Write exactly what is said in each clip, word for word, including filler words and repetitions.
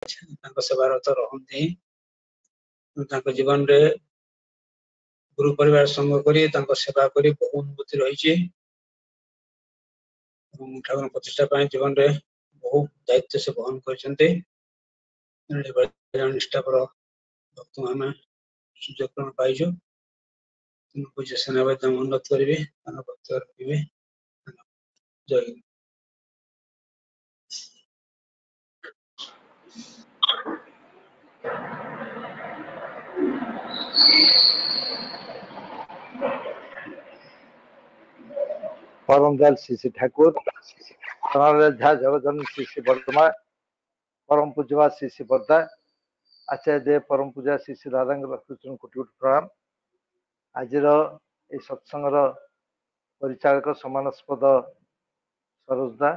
सेवारत रहती जीवन रे गुरु परिवार संग करी सेवा करी बहुत उन्नति रही ठाकुर प्रतिष्ठा जीवन रे बहुत दायित्व से बहन करते निष्ठापर भक्त आम सुजोग पाइजु पूज्य सेनापति उन्नत करेंगे भक्त रखे जय हिंद। परम दयाल श्री श्री ठाकुर जगजन श्री श्री वर्धमा परम पूज्यवा श्री श्री वर्धा आचार्य देव परम पूजा श्री श्री राधांग कोटि कोटि प्रणाम। आज सत्संगर परिचालक समानास्पद सरोजदा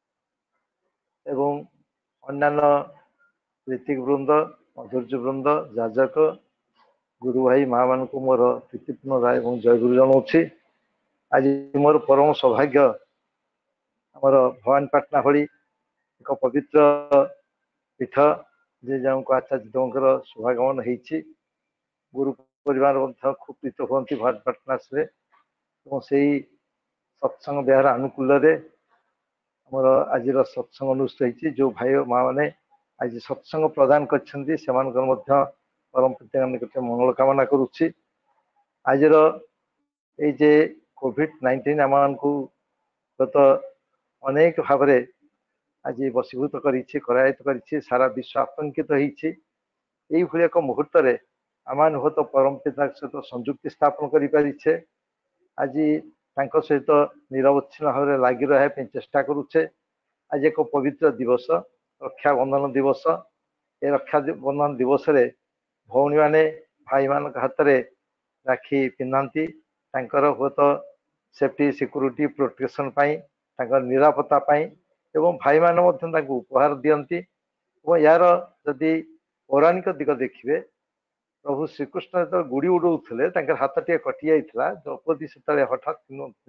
एवं अन्यान्य ऋतिक वृंद मधुर्य वृंद जाजक गुरु भाई माँ मान को मोर प्रीतिपूर्ण राय और जय गुरु जनाऊँगी। आज मोर परम सौभाग्य आमर भवानीपाटना भली एक पवित्र पीठ जे जो आचार्य देवंकर शुभागमन होती गुरु परिवार खूब प्रीत हमें भवानीपाटना से से सत्संग विहार अनुकूल आमर आज सत्संग अनुष्ठित होती जो भाई माँ मैंने आज सत्संग प्रदान करछन्ति परम प्रत्यान निकट मंगल कामना करुच्ची। आज ये कोविड नाइंटीन आम को गत अनेक भाव आज वशीभूत करायित कर सारा विश्व आतंकित होती एक मुहूर्त आम हुए परम पिता सहित संयुक्ति स्थापन करें आज सहित निरवच्छिन्न भाव लगी रहा चेष्टा करुचे। आज एक पवित्र दिवस रक्षाबंधन दिवस ए रक्षाबंधन दिवस रे भौणी माने भाई मान हाथ में राखी पिंधाती हुए तो सेफ्टी सिक्योरिटी प्रोटेक्शन निरापत्ता एवं भाई मान उपहार दियंती यार जदि पौराणिक दिग देखिए प्रभु श्रीकृष्ण जो गुड़ी उड़ाऊे हाथ टे कटि जाता द्रौपदी से हठात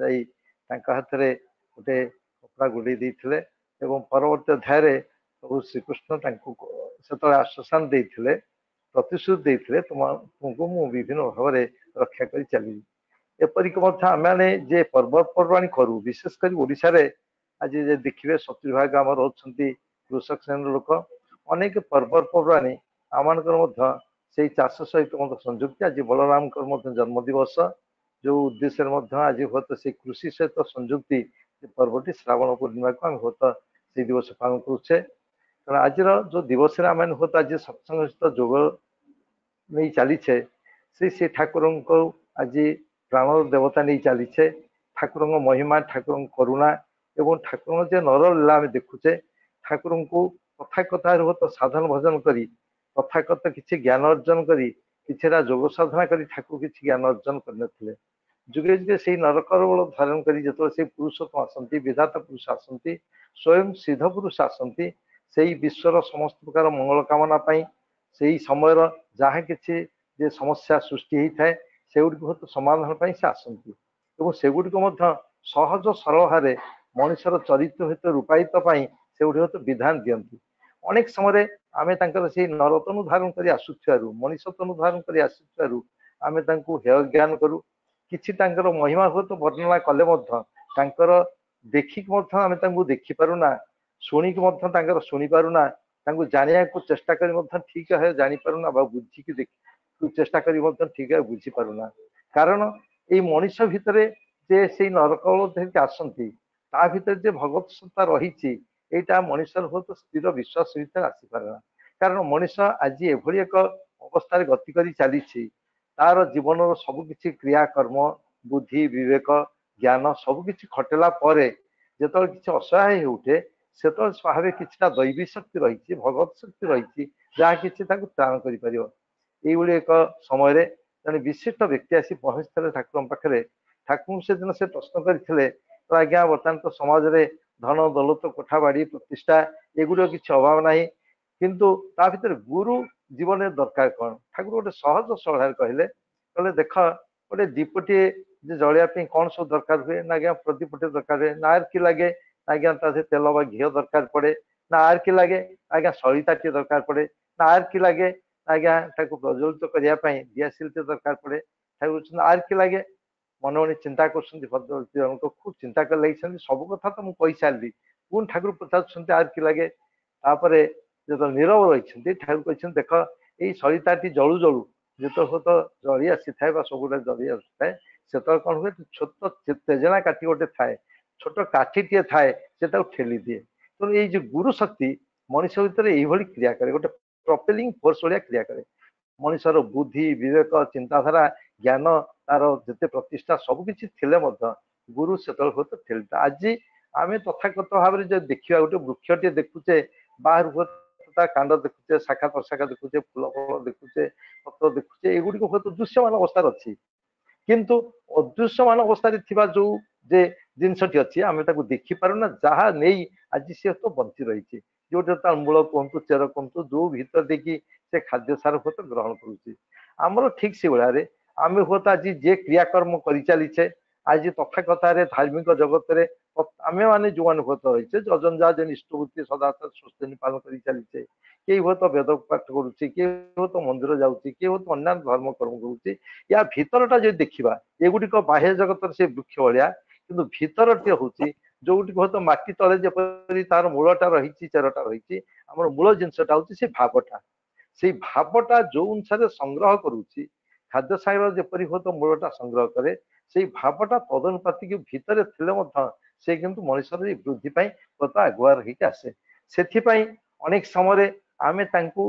जा हाथ में गोटे कपड़ा गुड़ी देते परवर्त अध्याय प्रभु श्रीकृष्ण से आश्वासन देते प्रतिश्रुति देते तुमको मु विभिन्न भाव में रक्षा कर चली एपरिक आमे जे पर्वपर्वाणी करूँ विशेषकर ओडिशा रे आज देखिए सतुरी भाग आम रोचे कृषक श्रेणी लोक अनेक पर्वपर्वाणी आम से चाष सहित संयुक्त आज बलराम जन्मदिवस जो उद्देश्य आज हुए तो से कृषि सहित संयुक्ति पर्वटी श्रावण पूर्णिमा को आम हुए तो से दिवस पालन करुचे कारण आज जो दिवस आम हुए तो आज सत्संग सहित जोग नहीं चलीचे श्री श्री ठाकुर को आज प्राण देवता नहीं चलीचे ठाकुर महिमा ठाकुर करुणा एवं ठाकुर जे नर लीला आम देखुचे ठाकुर को कथा कथा हुए तो साधन भजन करी कथा कथ किसी ज्ञान अर्जन करी किसी जोग साधना करी ठाकुर किसी ज्ञान अर्जन करते जुगे जुगे से नरकर बल धारण कर जो से पुरुषोत्तम आसती विधाता पुरुष आसती स्वयं सिद्ध पुरुष आसती से विश्वर समस्त प्रकार मंगल कामना से ही समय जहाँ किसी जे समस्या सृष्टि होता है से गुड़िक समाधान से आसती और से गुड़िक सहज सरल भाव मनुष्यर चरित्र सहित रूपायित से गुड़िक विधान दियंती अनेक समय आम से नरतनु धारण कर आसुथु मनीषतनु धारण कर आसुथु आम हेय ज्ञान करूँ किसी महिमा हुए तो वर्णना कले देखिक आम देखिपारुना शुणिक शुणी पारुना जाना को चेष्टा कर ठीक है जानीपारुना बुझिकी देख चेष्टा कर ठीक है बुझीपारुना कारण ये मनीष भितर जे से नरकल धरिक आसती ता भीतर जे भगवत सत्ता रही यहाँ मनुष्य हुए तो स्थिर विश्वास भीतर आसीपारेना कारण मनीष आज एभली एक अवस्था गति कर चली तार जीवन सबकि क्रियाकर्म बुद्धि विवेक ज्ञान सबकि खटेला जो किसी असहाय उठे से स्वाभाविक किसी दैवी शक्ति रही भगवत शक्ति रही जहाँ किसी त्राण कर एक समय जन विशिष्ट व्यक्ति आसी पहुँचते ठाकुर पाखे ठाकुर से दिन से प्रश्न करते तो आज्ञा बर्तमान तो समाज में धन दौलत कोठा बाड़ी प्रतिष्ठा एगुड़ किसी अभाव ना किंतु ता भीतर गुरु जीवन में दरकार कौन ठाकुर गोटे सहज सरल कहले कहले देख गोटे दीपटे जलिया कौन सब दरकार हुए ना आज्ञा प्रदीपटे दरकार हुए ना कि लगे आज्ञा तेल बा घी दरकार पड़े ना आर कि लगे आज्ञा सलिता टे दरकार पड़े ना आर कि लगे आज्ञा प्रज्वलित करने दियाशिल दरकार पड़े आर कि लगे मन मन चिंता कर खूब चिंता कर लगे सब कथा तो मुझे सारी पुणी ठाकुर पचार आर कि लगे तापर जो नीरव रही ठाकुर कहते देख यही सलिताटी जलु जलु जिते तो जली आसी था सबुटा जली आसुए से कौन हुए छोट तेजना काठी गोटे थाए छोट काठीटे थाए से ठेली दिए तेणु ये जो गुरु शक्ति मनीष भितर यही क्रिया करे गोटे प्रपेलिंग फोर्स भाया क्रिया करे मनीषर बुद्धि विवेक चिंताधारा ज्ञान तार जिते प्रतिष्ठा सबकि गुरु से ठेली आज आम तथागत भाव में देखा गोटे वृक्षटे देखुचे बाहर कांड देखुचे शाखा प्रशाखा देखुचे फूल फल देखुचे पत्र देखुचे एगुड़ी हूँ दृश्यमान अवस्था अच्छी किंतु अदृश्यमान अवस्था जो जे जिनसटी अच्छी आम देखी पारुना जहाँ नहीं आज सी तो बंची रही जो तार मूल कहतु चेर कहतु जो भीतर देखी से खाद्य सार हूँ तो ग्रहण करुँच ठीक से भाया आम हूँ तो आज जे क्रियाकर्म कर चलीचे आज तथाकथार धार्मिक जगत में आम मैंने जो मैंने हूँ रही जजन जा इष्टवृत्ति सदाचार सुस्थिनी पालन कर चलीचे किए हूँ तो वेद पाठ करुच्चे किए हूँ तो मंदिर जाऊँगी किए हूँ तो अन्य धर्म कर्म करुच्चे या भीतरटा जो देखा एगुड़िक बाह्य जगत से वृक्ष भाया कि भीतर टे हूँ जो हूँ तो माटी तले जपरी तार मूलटा रही चेरटा रही आम मूल जिनसटा हूँ से भावटा से भावटा जो अनुसार संग्रह करुच्ची खाद्य सागर जपरी हूँ तो मूलटा संग्रह करे से भावटा तदनुपातिक भीतर थे से किंतु मनुष्य वृद्धि बहुत आगुआ रही आसे से अनेक समय आम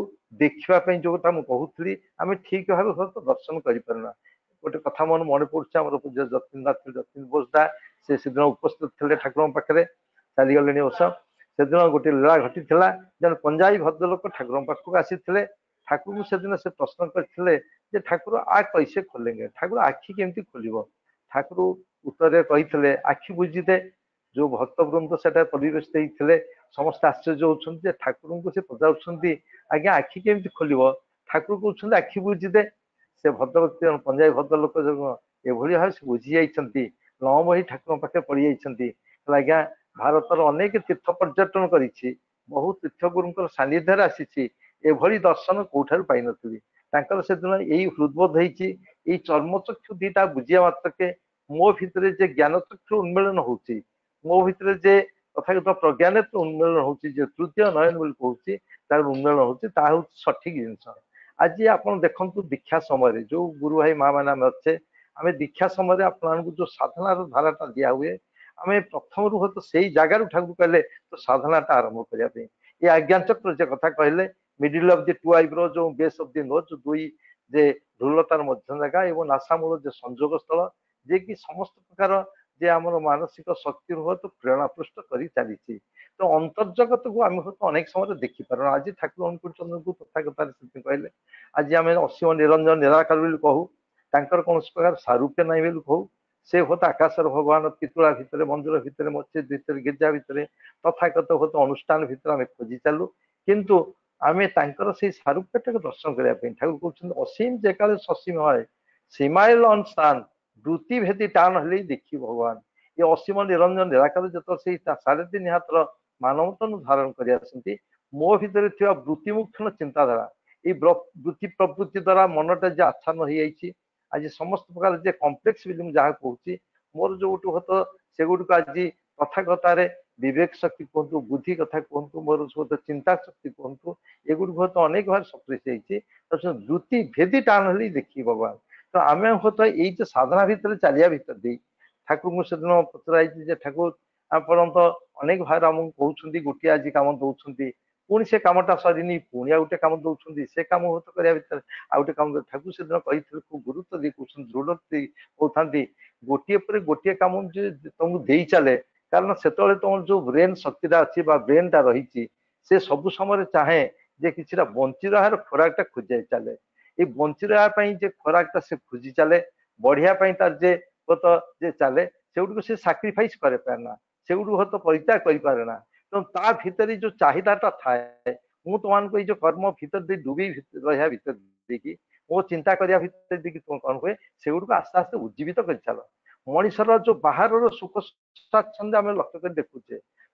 देखापी जोटा मुझे कहूली आम ठीक भाव तो दर्शन करना गोटे कथा मन मन पड़ा आम पूज्य जतीन्द्रनाथ जतीन बोसदा से दिन उपस्थित थे ठाकुर पाखे चलीगले वर्ष से दिन गोटे लीला घटी जन पंजाबी भद्रलोक ठाकुर पाखक आसी ठाकुर से दिन से प्रश्न करते ठाकुर आ कैसे खोलेंगे ठाकुर आखि केमती खोल ठाकुर उत्तर कही आखि बुझीदे जो भक्तवृंद से परिवेश देते समस्त आश्चर्य होती ठाकुर को से पचार आज्ञा आखि केमती खोल ठाकुर कहते आखि बुझीदे से भद्रवती पंजाबी भद्रलोक ये भाव से बुझी जाती लम बही ठाकुर पाखे पड़ जाती आज्ञा भारतर अनेक तीर्थ पर्यटन कर बहुत तीर्थगुरु सानिध्य आसी एभली दर्शन कौठार पाई नी से दिन यही हृदबोध होती चर्मचक्षु दीटा बुझिया मात्रके मो भितर जे ज्ञान चक्षु उन्मेलन हो मो भितर जे तथागत प्रज्ञान उन्मेलन हो तृतीय नयन कहूँ तार उन्मेलन हो सठिक जिनस आज आप देखु दीक्षा समय जो गुरु भाई माँ मैंने अच्छे आम दीक्षा समय आप जो साधनार धाराटा दिया हुए आम प्रथम रू तो से जगार ठाकुर कहले तो साधनाटा आरंभ करने ये आज्ञाचक्र जे कथा कहले middle of the two eyebrow जो बेस ऑफ द नोज दुई जे ढोलतार मध्य जगह एवं नासामूल जो संजोग स्थल जे कि समस्त प्रकार जे आम मानसिक शक्ति हुए तो प्रेरणा पृष्ठ कर चली तो अंतर्जगत को आम तो अनेक समय देखिपार आज ठाकुर अनुकूल चंद्र को तथाकथार कहले आज आम असीम निरंजन निराकार कहू तांकर कौन प्रकार सारूप्य ना कहू से हूँ आकाशर भगवान पितुला भितर मंदिर भितर मस्जिद भितर गिर्जा भितर तथागत हूँ तो अनुष्ठान भितर आम खोजी चलू किंतु आम तर से सारूप्यटा दर्शन करने ठाकुर कहते असीम जेकाले ससीम है सीमाइल अन स्थान वृत्ति भेदी टाण हेल्ले देखी भगवान ये असीम निरंजन निराकार जो से साढ़े तीन हाथ मानवतन धारण कर मो भितर वृत्तिमुक्षण चिंताधारा ये वृत्ति प्रवृत्ति द्वारा मनटा जो आच्छान्न हो जाए आज समस्त प्रकार जे कम्प्लेक्स भी जहाँ कहूँ मोर जो गोटे तो से गुड़िक आज तथाकथार विवेक शक्ति कहतु बुद्धि कथा कहतु मोर सब चिंता शक्ति कहतु एगुड़ी तो अनेक भाव सप्रेस जाइए वृत्ति भेदी टाण हेल्ले देखी भगवान तो आम हूँ तो ये साधना भितर चलिया भितर दे ठाकुर को सेदिन पचर ठाकुर आपण तो अनेक भाव आमको कहते गोटे आज कम दौरान पुणी से कमटा सरनी पुणी आ गए कम दौरान से कम हूँ तो करने भितर आ गए कम ठाकुर से दिन कही खूब गुरुत्व दी कौन दृढ़ कहते गोटे पर गोटे कम तुमको दे चले कारण से तुम जो ब्रेन शक्तिटा अच्छी ब्रेनटा रही से सब समय चाहे जे कि बंची रहार खोराकटा खोजाई चले ये बंची रहा जे खोराकटा से खोजी चले बढ़िया तार जे तो जे चले से गुड़ से साक्रिफाइस करे पारेना से गुड़ तो परित्याग कर पारेना तो ता भीतर जो चाहिदाटा थाए मु तुम जो कर्म भीतर दे डूबी रहा भीतर देखी मो चिंता करिया भीतर देखी तुम कौन हुए से गुड़ आस्ते आस्ते उज्जीवित कर चल मनीषर जो बाहर सुख स्वाच्छंद आम लक्ष्य कर देखुचे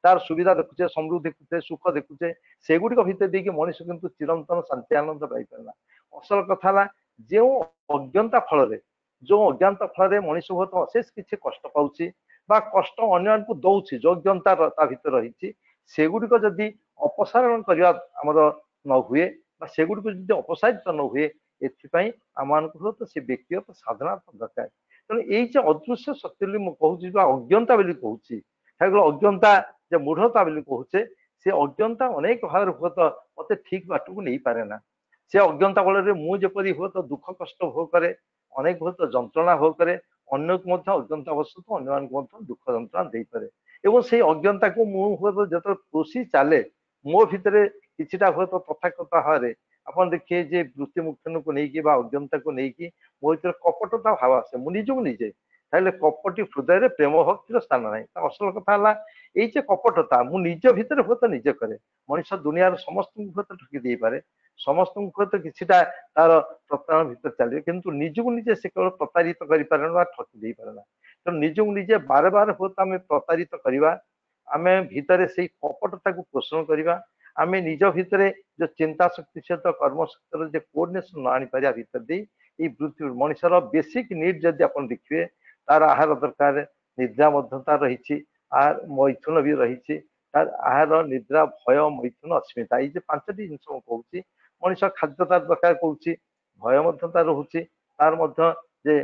तार सुविधा देखुचे समृद्धि देखुचे सुख देखुचे सेगुड़ी भितर देखिए मनीष किंतु चिरंतन शांति आनंद पाई पारना असल कथा जो अज्ञता फल जो अज्ञात फल मनीष बहुत अशेष किसी कष्ट पाऊँ बा कष्ट अन्य को दौर जो अज्ञता भितर रही सेगुड़ी जदि अपसारण करवा आमर न हुए सेगुड़ी जब अपसारित न हुए एपाई आम तो से व्यक्तिगत साधना दरकार तेणु यही अदृश्य शक्ति कहूँ अज्ञता बोली कहूँ अज्ञता जो मूढ़ता बोली कहूचे से अज्ञता अनेक भाव हुए तो मत ठीक बाट को नहीं पारे ना से अज्ञता बल मुझे हुए तो दुख कष्ट भोग करे अनेक बहुत जंत्रणा भोग करे अन्य को अज्ञता वस्तु अन्य दुख जंत्रणा दे पारे एवं से अज्ञता को मुझे जो कृषि चले मो भितर किसीटा हुए तो तथाकथ भाव आप देखिए जे वृत्ति मुख्य को लेकिन अज्ञता को लेकिन मो भर कपटता भाव आसे मुझे निजे ताहले कपटी हृदय प्रेम भक्तिर स्थान ना असल कथा ये कपटता मुझ भितर हुए तो निजे करे मनुष्य दुनिया समस्त हुए तो ठकी दे पारे समस्त हुए तो किसीटा तार प्रतारण भितर चलिए किंतु निजक निजे से केवल प्रतारित कर ठकी दे पारे ना तो निजक निजे बार बार हुए तो आम प्रतारित करवा आम भितर से कपटता को पोषण करवा आम निज भितर जो चिंता शक्ति सहित कर्म शक्ति जो कोऑर्डिनेशन न आनी पारिया भितर दे वृत्ति मनुष्यर बेसिक नीड जदि आप देखिए तार आहार दरकार निद्रा तार रही आहार मैथुन भी रही तार आहार निद्रा भय मैथुन अस्मिता ये पांचटी जिन कहूँ मनुष्य खाद्य तार दरकार कहूँ भय तार रोचे तार जे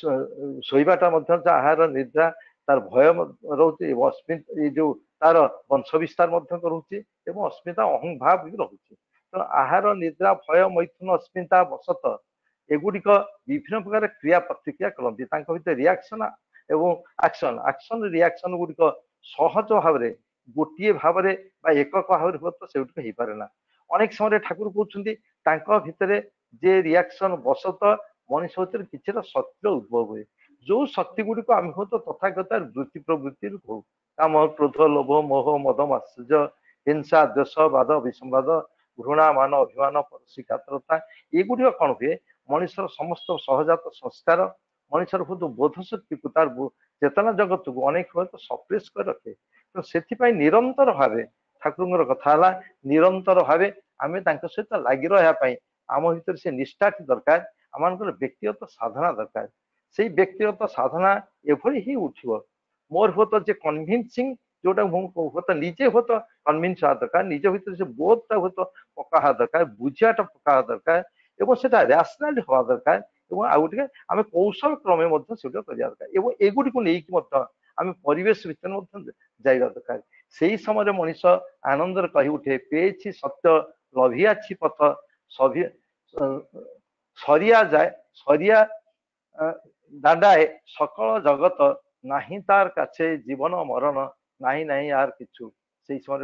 शोवाटा आहार निद्रा तार भय रोचे अस्मित ये जो तार वंश विस्तार करुचे अस्मिता अहं भाव भी रोचे तो आहार निद्रा भय मैथुन अस्मिता वसत एगुड़िक विभिन्न प्रकार क्रिया प्रतिक्रिया करती भर रिएक्शन एवं एक्शन एक्शन रिएक्शन गुड़िक सहज भाव में गोटे भाव में एकक भाव में हुए तो से हो पारे ना अनेक समय ठाकुर कहते भितर जे रिएक्शन वसत मनुष्य भर किसी शक्तिर उद्भव हुए जो शक्ति गुड़िक आम हूँ तो तथागत वृत्ति प्रवृत्ति हो काम क्रोध लोभ मोह मद मात्सर्य हिंसा द्वेष बाद विसंवाद घृणा मान अभिमान परसिकातरता एगुड़िक कौन हुए मनुष्यर समस्त सहजात संस्कार मनुष्यर बहुत बोध शक्ति को तार चेतना जगत को अनेक हुए तो सप्रेस कर रखे तो से निरंतर भाव ठाकुर कथा निरंतर भाव आम सहित लगी रहा आम भर से निष्ठा दरकार आम व्यक्तिगत साधना दरकार से व्यक्तिगत साधना एभली ही उठिव मोर हुए तो जे कन्भिन्सिंग जोटा हुए तो निजे हुए तो कन्भिन्स हवा दरकार निज भर से बोधटा हुए तो पका दरकार बुझाटा पका दरकार एवं से रैशनाली हवा दरकार आउ टे आम कौशल क्रमे दरकार एगुड़ी को लेकिन आम परिवेश भर जाइबा दरकार से समय मनुष्य आनंद कही उठे पेछि सत्य लभियाछि पथ सभी सरिया जाए सरिया दांडाए सकल जगत नाही तार काछे जीवन मरण नाही नाही यार किछु से समय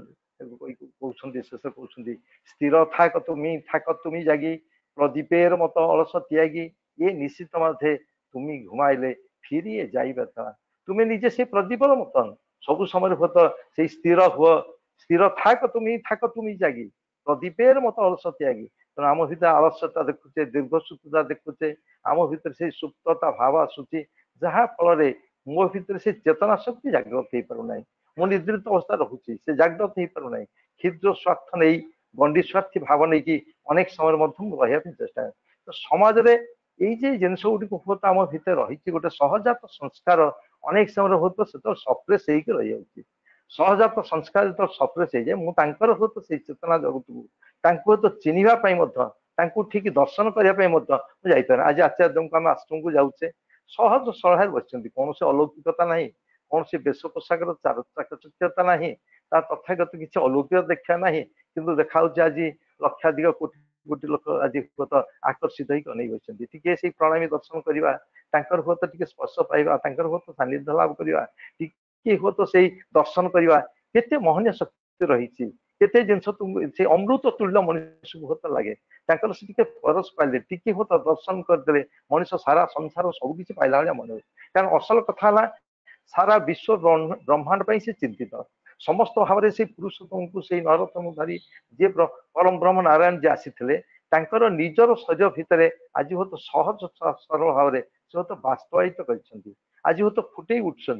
पुणी शेष कहते स्थिर थाक तुमी थाक तुमी जागी प्रदीपेर मत अलस त्यागी ये निश्चित मध्य तुमी घुमाइले फिर ये जाइबा तुम्हें निजे से प्रदीपर मतन सब समय हुए तो से स्थिर हुआ स्थिर थाक तुमी थाक तुमी जागी प्रदीपेर मत अलस त्यागी तेना आम भर आलस्यता देखुचे दीर्घसूत्रता देखुचे आम भर से सुप्तता भाव आसूची जहाँ फल मो भर से चेतना शक्ति जागृत हो पार ना मो निद्रित अवस्था रोचे से जागृत हो पार ना क्षुद्र स्वार्थ नहीं गंडी स्वार्थी भाव नहीं कि अनेक समय रहा चेष्टा तो समाज में ये जिनस गुड़ी हुए तो आम भर रही गोटे सहजात संस्कार अनेक समय हुए तो से सप्रेस हो रही है सहजात संस्कार जो सप्रेस हो जाए मुझे हुए तो से चेतना जगत को तो चिन्हवाई ठीक दर्शन करने जापर आज आचार्य को आम आश्रम को जाऊे सहज सरल बस कौन से अलौकिकता ना कौन से बेश पोशाक चाकचक्यता ना तथागत किसी अलौकिक देखा ना कि देखा आज लक्षाधिक कोटी कोटी लोक आज हुए तो आकर्षित होनी बच्चे टी से प्रणामी दर्शन करवा हुए तो स्पर्श पाइबा हुए तो सानिध्य लाभ करवा टी हुए तो से दर्शन करवा केते महनीय शक्ति रही केते जिनस तुम से अमृत तुल्य मनुष्य को होता लगे से परस पाइले टी हुए तो दर्शन करदे मनुष्य सारा संसार सबकि पाइला भाया मन कारण असल कथा सारा विश्व ब्रह्मांड से चिंतित समस्त भाव से पुरुषोत्तम को से नरोत्तम धरी जे परम ब्रह्म नारायण जी आसी निजर शरीर भितर आज हूँ तो सहज सरल भाव से हूँ तो बास्तवायित कर आज हूँ तो फुटे उठुंट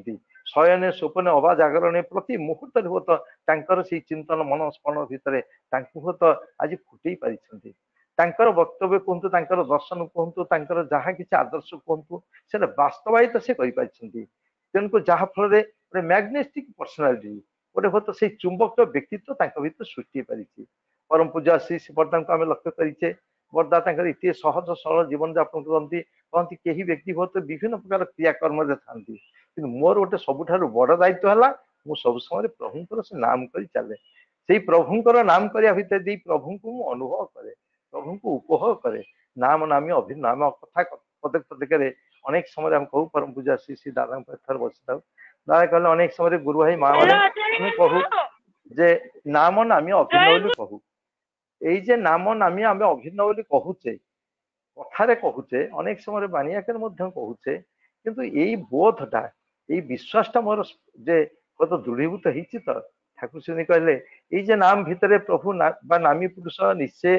शयने स्वप्ने अबा जागरणे प्रति मुहूर्त हुत तांकर से चिंतन मन स्मरण भितर हुत आज फुटई पारिछंती तांकर वक्तव्य कहतु तांकर दर्शन कहतु तांकर जहाँ किसी आदर्श कहतु से वास्तवायित से कर तेणुक जहाँ फल मैग्नेटिक पर्सनालिटी गोटे हुत से चुंबक व्यक्तित्व भर सृष्टि पारी परम पूजा श्री श्री बरदा को आम लक्ष्य करें बरदा इतने सहज सरल जीवन यापन करती कहती कई व्यक्ति बहुत विभिन्न प्रकार क्रियाकर्म था कि मोर गोटे सबुठ बड़ दायित्व है मुझ सब समय प्रभुंर से नाम कर चले से प्रभुंर नाम करने भितर प्रभु को मुझे अनुभव करे प्रभु को उपभोग करे नाम नामी अभिनाम कथा पदक पदक अनेक समय हम कहू परम पूजा श्री श्री दादा थर बसी था दादा कहले अनेक समय गुरु भाई माँ मैंने कहू जे नाम नामी अभिनव कहू ये नाम नामी आम अभिनव कहूचे कथार कहूचे अनेक समय बानियाकर कहूचे किंतु यही बोधटा यही विश्वासटा मोर जे कत दृढ़ीभूत होती तो ठाकुर श्री कहले ये नाम भितर प्रभु ना, नामी पुरुष निश्चय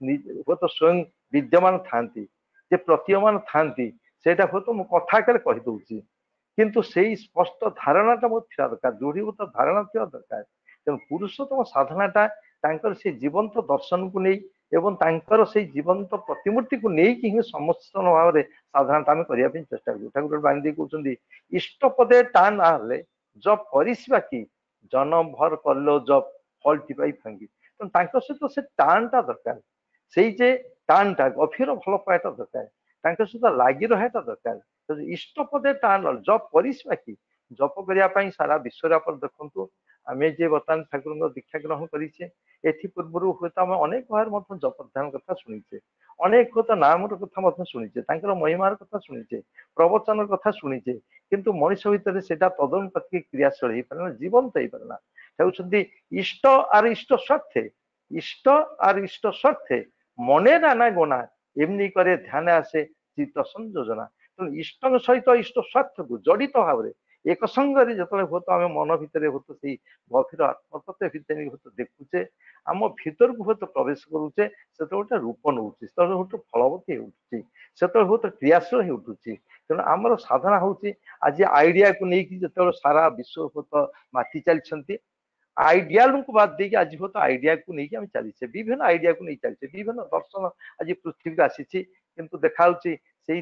तो स्वयं विद्यमान था प्रतीयमान था सेटा हूँ तो मु कथा कहीदे किंतु से स्पष्ट धारणाटा मोर था दरकार दृढ़ीभूत धारणा थी दरकार तेणु पुरुषोत्तम साधनाटा तांकर से जीवंत दर्शन को नहीं एवं तांकर से जीवंत प्रतिमूर्ति को नहीं ही समस्त भाव में साधारणता आम करने चेष्टा करूँ ठाकुर बांधी कहते इष्ट पदे टाण आले जब परिसवा कि जन्म भर कलो जब फल टिपाई फांगी तो सहित से टाणटा दरकार से जे टाणटा गभीर भल पाटा दरकार सहित लगी रहाटा दरकार इष्ट पदे टाण जब परिसवा कि जप करने सारा विश्व आप देखु आम जे बर्तमान ठाकुर दीक्षा ग्रहण करें एथि पूर्व हूँ तो आम अनेक बार जप ध्यान कथा शुणीचे अनेक तो नाम कथा शुणीचे महिमार कथा शुणीचे प्रवचन कथा शुणीचे किंतु मनुष्य भितर से तदनुपातिक क्रियाशील हो पारे जीवंत हो पारे चाहते इष्ट आर इष्ट स्वार्थे इष्ट आर इष्ट स्वार्थे मने नाना गोना एमनी करे ध्यान आसे चित्त संयोजना तेणु इष्ट सहित इष्ट स्वार्थ को जड़ित भाव में एक संगे जो हूँ तो आम मन भितर हूँ तो गभीर आत्मतत्व भितर हूँ तो देखुचे आम भीतर को हूँ तो प्रवेश करुचे से गोटे रूप नौचे से हूँ तो फलवती होती से हूँ तो क्रियाशील हो उठुची तेणु आमर साधना हूँ आज आइडिया को लेकिन जो सारा विश्व हूँ तो माति चलती आइडियाल को बाद देकी आज हूँ तो आइडिया को लेकिन आम चलीचे विभिन्न आइडिया को नहीं चलते विभिन्न दर्शन आज पृथ्वी को आसी किंतु देखा से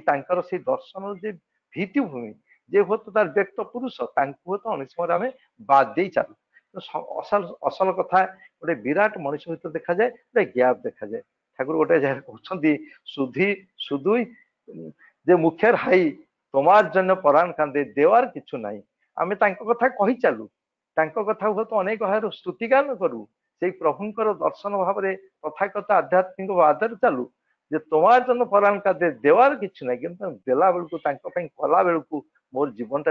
दर्शन जे भित्तिभूमि जे हूँ तो तार व्यक्त पुरुष हूँ तो अनेक समय आम बाद दे चलू असल असल कथा गोटे विराट मनुष्य भितर देखा जाए गोटे गैप देखा जाए ठाकुर गोटे जगह कहते सुधी सुधुई जे मुख्यर हाई तमार जन पराण कांदे देवार किछु नाई आम कथा कही चलू कथा हूँ तो अनेक भाव स्तुतिगान करूँ से प्रभुंर दर्शन भाव में तथाकथा आध्यात्मिक आधार चलू जे तमार जन पराण कांदे देवार किछु ना कि देला बेलू कला बेलू मोर जीवनटा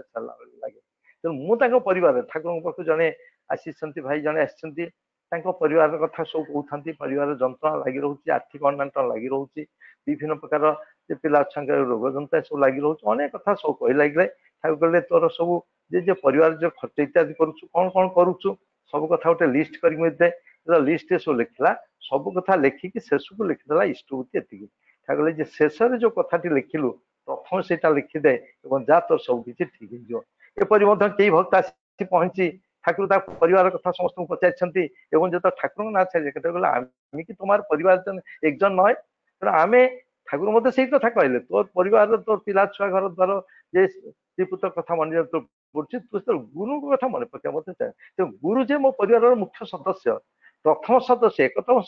लगे तेणु मुझे परिवार ठाकुर पाख जड़े आसी भाई जड़े आसी परिवार कथा सब कहते परिवार जंत्रणा लगी रोचे आर्थिक अनाटन लगी रोचे विभिन्न प्रकार पिला छुआ रोग जंता सब लगी रोचे अनेक कथा सब कह लगे ठाकुर कहले तोर सब जे परिवार जो खर्च इत्यादि करुचु कौन कौन करुचु सब कथा गोटे लिस्ट कर लिस्ट सब लिखला सब कथा लिखिकी शेष को लिखिदेला इष्टभूति एति ठाकुर जे शेष जो कथाटी लिखिलु प्रथम से लिखिदे जा तोर सब किसी ठीक होपरी कई भक्त आसी पहुंची ठाकुर परिवार कथा समस्त पचारि जो ठाकुर ना छाड़े आम कि तुम परिवार एक जन नए तेना आम ठाकुर मत से कथा कहले तोर परिवार तोर पिला छुआ घर द्वार जे श्रीपुत्र कथा मन पड़े तू तो गुरु कथा मन पकड़ मत चाहे तो गुरु जे मो परिवार मुख्य सदस्य प्रथम सदस्य एकतम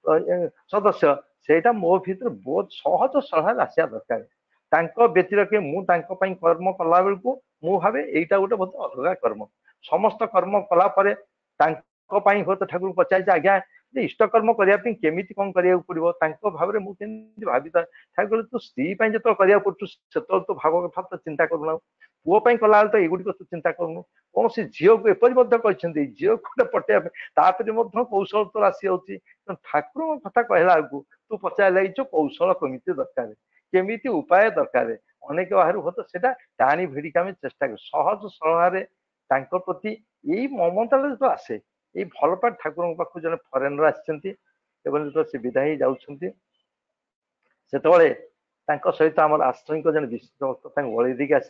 सदस्य सेटा मो भीतर बहुत सहज सरल आसा दरकार व्यतिरके मुझे कर्म कला बेलू मु भावे यहीटा गोटे बहुत अलग कर्म समस्त कर्म कलापर हूँ तो ठाकुर पचारे आज्ञा इष्ट कर्म करने केमी कौन करा पड़ो भाव में मुझे भावी ठाकुर तू स्त्री जो करा पड़ू से तो भाव कथा तो चिंता करूना पुओं कला तो युड़िक तो चिंता करूनु कौन सी झील को एपरी झील को पटेगा कौशल तो आसी जा ठाकुर कथा कहला तू पचार लगे कौशल कमी दरकार केमी उपाय दरकार अनेक बाहर हो तो सेटा टाणी भिड़िक आम चेष्टा कर सहज सरल प्रति यही ममता जो आसे ये भल पा ठाकुर पाख जन फरेनर आसी जो से विदाई जाऊँगी से सहित आम आश्रमिक जन विशिष्ट भक्त बड़े देके आसिले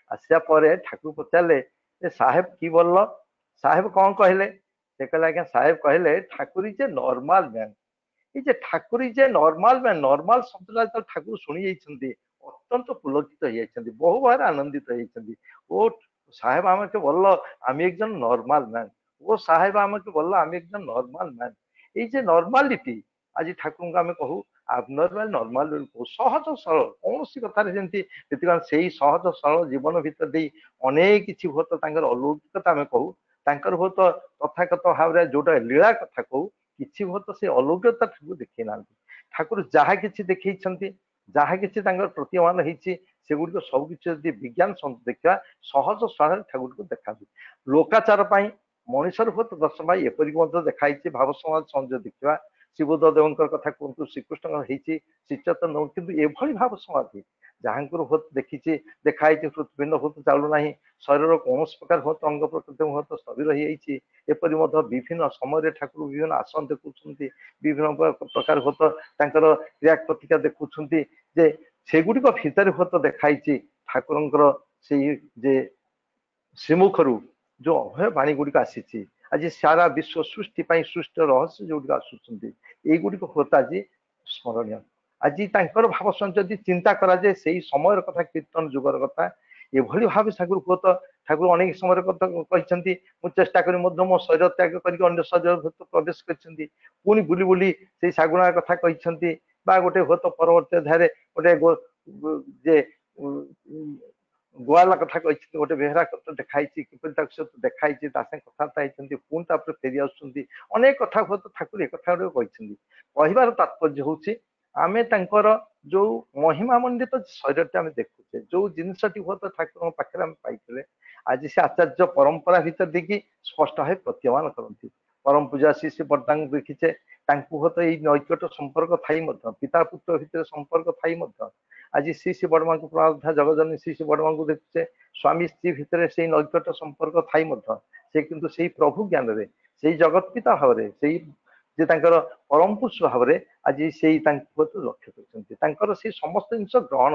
आसिया परे ठाकुर पचारे साहेब कि बोल साहेब कौन कहले से कहले आज्ञा साहेब कहले Thakur is a normal man ये जे Thakur is a normal man normal शब्द तो ठाकुर शुणी जाइछन्ती अत्यंत पुलकित हो जाइछन्ती बहु बार आनंदित हो जाइछन्ती ओ साहेब आमे के बोल आमे एक जन नॉर्मल मैन ओ साहेब आमे के बोल आमे एक जन नॉर्मल मैन ये जे नॉर्मालिटी आज ठाकुर को आमे कहू abnormal normal सहज सरल कौन सी कथा जमी से सहज सरल जीवन भीतर दे अनेक किसी हुत अलौकिकता आम कहू तांकर हुत तथागत भाव जोटा लीला कथा कहू किसी हुत से अलौकिकता ठाकुर देखी ना ठाकुर जहाँ किसी देखी जहाँ किसी प्रतिमान होती सेगुड़ सबकि विज्ञान देखा सहज सरल ठाकुर को देखा लोकाचार मनुष्य हुत दर्शन भाई एपरिक देखाई भाव समाज संजय देखा शिवद देवंकर कथा कहतु श्रीकृष्ण श्रीचैतन्य किंतु एभली भाव समाधि जहाँ हुत देखी देखाई हृत्पिंड हुत चलुना शरीर कौन प्रकार हुत अंग प्रकृति हुत स्थगित रही एपरी विभिन्न समय ठाकुर विभिन्न आसन देखुं विभिन्न प्रकार हुत क्रिया प्रतिक्रिया देखुं जे सेगुड़िक भितर हुत देखाई ठाकुर से श्रीमुखर जो अभय बाणी गुड़िक आसी आज सारा विश्व सृष्टि सृष्टि रहस्य जो आसुच्च युड़िक हुत आज स्मरणीय आज भाव जदि चिंता कराए से समय कथा कीर्तन जुगर कथा एभली भाव ठाकुर हुत ठाकुर अनेक समय कहते चेष्टा कर मो शरीर त्याग कर शरीर प्रवेश कर पुणी बुली बुली से शागुणा कथा कहते गोटे हुत परवर्ती अध्याय गोटे गुआला कथा कहते गोटे बेहरा कथा देखाई देखाई कथबार्ता होती पुणी तापर फेरी आसुच्च अनेक कथा हुत ठाकुर एक कथा गुड़े कहबार तात्पर्य हूँ आमे तांकर जो महिमा मंडित शरीर आम देखुचे जो जिनसटी हुत ठाकुर पाखे आम पाई आज से आचार्य परंपरा भीतर देखिए स्पष्ट भाव प्रतीयमान करती परम पूजा श्री श्री बरदा देखीचे हुत ये नैकट संपर्क थी पिता पुत्र भितर संपर्क थी आज श्री श्री बड़मा को प्राधा जगजनी श्री श्री बड़मा को देखुचे स्वामी स्त्री भितर से नैकट संपर्क थी से किंतु से प्रभु ज्ञान रे से जगत पिता भाव से जे परम पुरुष भाव आज से लक्ष्य कर समस्त जिन ग्रहण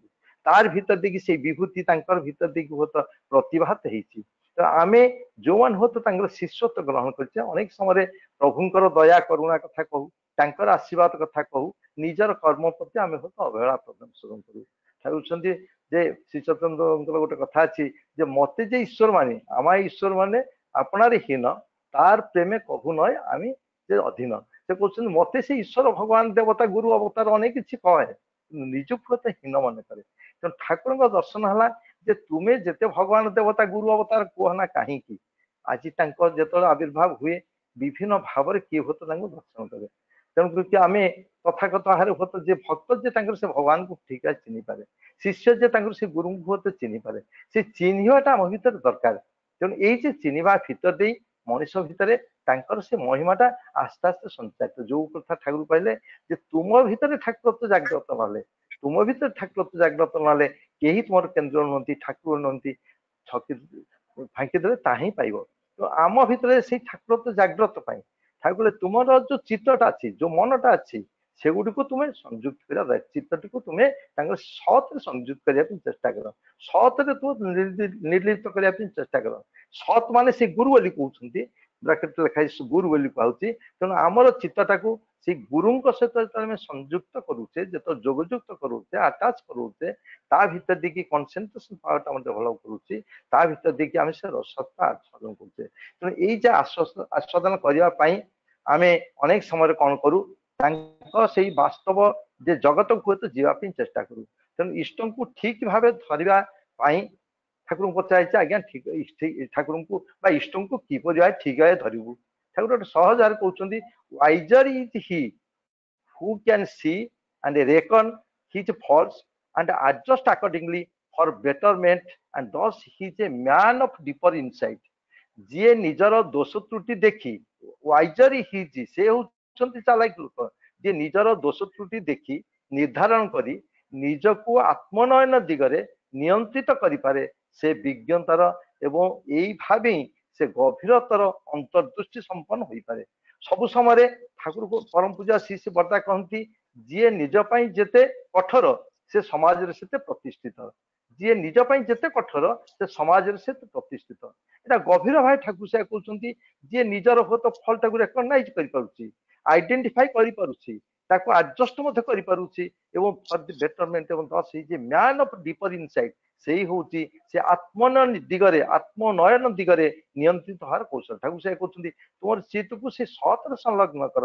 कर भीतर देखिए से विभूति भीतर देखिए हुत प्रतिभात होती तो आम जो मैंने हुत शिष्यत्व ग्रहण करनेक समय प्रभुंर दया करुणा कथा कहू तांकर आशीर्वाद कथा कहू निजर कर्म प्रति आम हुत अवहेला प्रदर्शन करूँ ठाकुर जे श्री चैतन्य गोटे कथा अच्छी मत जे ईश्वर माने आम ईश्वर माने अपनार हीन तार प्रेमे कहू नय आम अधीन से कहते मत से ईश्वर भगवान देवता गुरु अवतार अनेक किसी कहे निजुक तो हीन मन करे तो ठाकुर दर्शन है जे तुम्हें जिते भगवान देवता गुरु अवतार कहना कहीं आज जो आविर्भाव हुए विभिन्न भाव किए हुत दर्शन करे तेणुक आम तथागत आहार हुत जे भक्त जे से भगवान को ठीक है चिन्ह पारे शिष्य जे से गुरु को हुत चिन्ह पारे से चिन्हवाटा आम भर दरकार तेणु ये चिन्हवा भीतर दे मनीष भितर से महिमाटा आस्ते आस्ते संचारित जो कथा ठाकुर कहले तुम भितर ठाकुर जागृत ना तुम भितर ठाकुर जागृत ना कहीं तुम केन्द्र नुहति ठाकुर नुहति छकी फांकीदे ता ही पाइब तो आम भितर से ठाकुर जागृत ठाकुर तुम जो चित्तटा अच्छी जो मनटा अच्छी सेगुड़ी को तुम्हें संयुक्त कर चित्तटी को तुम्हें सत संयुक्त करने चेष्टा कर सतरे तुम निर्लिप्त करने चेष्टा कर सत मान से गुरु बोली कहते ब्राकेट लिखाई गुरु बोली कहूँ तेणु आमर चित्तटा को से गुरु सहित आम संयुक्त करुचे जो जोगयुक्त करुचे आटाच करुचे ता भीतर देखिए कनसेंट्रेशन पावरटा डेभलप करुचे ता भीतर देखिए आम से रसता आस्वादन करुचे तेणु ये आस्वादन करने आम अनेक समय कौन करूँ से वास्तव जे जगत को तो जीवाई चेष्टा करूँ तेणु इष्ट को ठीक भाव धरवाई ठाकुर को पचारे आज्ञा ठीक ठाकुर को इष्ट को किपर ठीक भाव धरबू ठाकुर गोटे सहज कहते wiser is he who can see and reckon his faults and adjust accordingly for betterment and thus he is a man of deeper insight जी निजर दोष त्रुटि देखी वाइजर ही जी से होती चालाक लोक जी निजर दोष त्रुटि देखी निर्धारण करी निजको आत्मनयन दिगरे नियंत्रित करिपारे से विज्ञतार एवं यही भाव से गभीरतर अंतर्दृष्टि संपन्न हो पारे सब समय ठाकुर को परम पूजा श्री श्री बरदा कहती जी निजपाई जेते कठोर से समाज से प्रतिष्ठित जी निज जिते कठोर से समाज से प्रतिष्ठित एटा गभीर भाई ठाकुर से कहते जी निजर हो तो फल टाक रेकग्नाइज कर आइडेंटिफाई कर adjust for the betterment thus is a man of deeper insight से ही हूँ से आत्मनयन दिगरे आत्मनयन दिगरे नियंत्रित हर कौशल ठाकुर से कहते तुम चित्त को से सतरे संलग्न कर